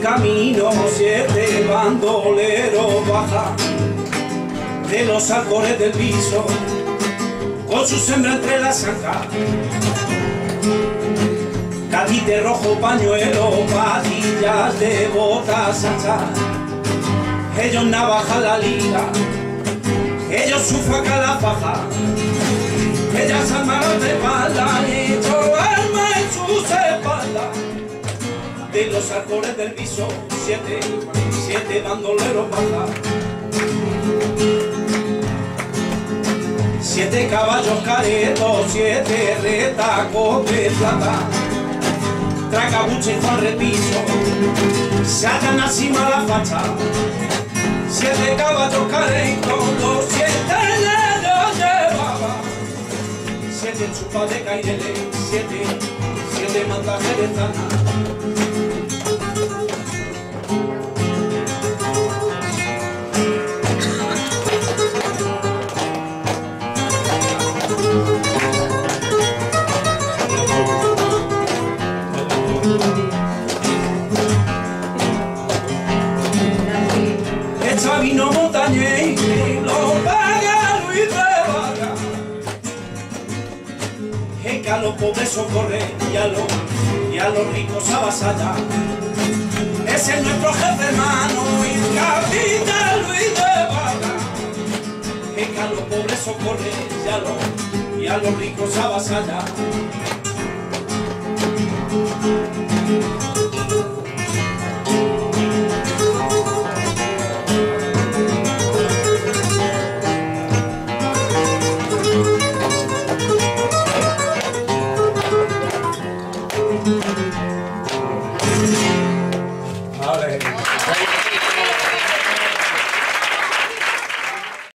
camino 7 bandoleros baja de los alcores del piso, con su sembra entre las zancas, catite rojo, pañuelo, patillas de botas anchas. Ellos navaja la liga, ellos sufacan la faja, ellas armaron de espalda y yo arma en sus espaldas. De los alcores del piso 7 bandoleros baja, 7 caballos caretos, 7 retacos de plata, Tracabuche y Juan Repiso sacan encima la facha. 7 caballos caretos, los 7 negros llevaba, 7 chupas de cairele, 7 mantas jerezanas. Echa vino montañés y lo paga Luis de Vaga, que a los pobres socorre y a los ricos avasalla. Ese es nuestro jefe hermano y capitán Luis de Vaga, que a los pobres socorre y a los ricos avasalla.